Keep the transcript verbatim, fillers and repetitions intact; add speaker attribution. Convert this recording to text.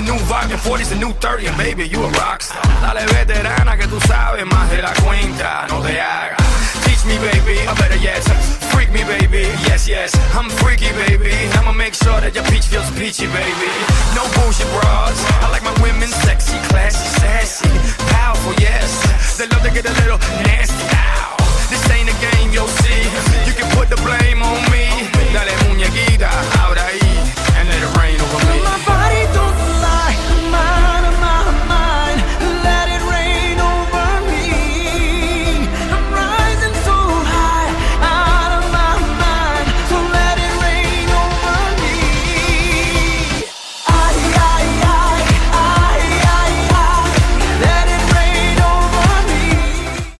Speaker 1: the new vibe, and forty's the new thirty, and baby, you a rockstar. Dale veterana que tú sabes más de la cuenta, no te hagas. Teach me, baby, or better yet, freak me, baby. Yes, yes, I'm freaky, baby. I'ma make sure that your peach feels peachy, baby. No bullshit bras. I like my women sexy, classy, sassy, powerful, yes. They love to get a little nasty. Ow. This ain't a game, you'll see. You can put the blame on